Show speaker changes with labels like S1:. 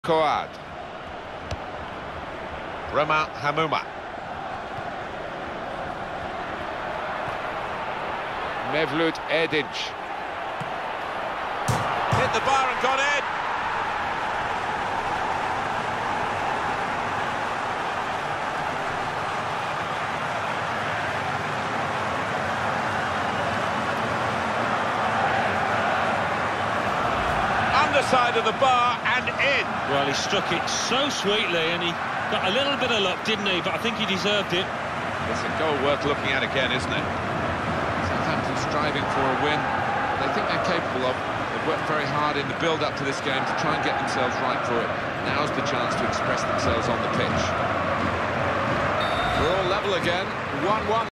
S1: Coad. Rama Hamuma. Mevlut Erdinc. Hit the bar and got in. Underside of the bar and in.
S2: Well, he struck it so sweetly and he got a little bit of luck, didn't he? But I think he deserved it.
S1: It's a goal worth looking at again, isn't it? Southampton striving for a win. They think they're capable of. They've worked very hard in the build-up to this game to try and get themselves right for it. Now's the chance to express themselves on the pitch. We're all level again, 1-1.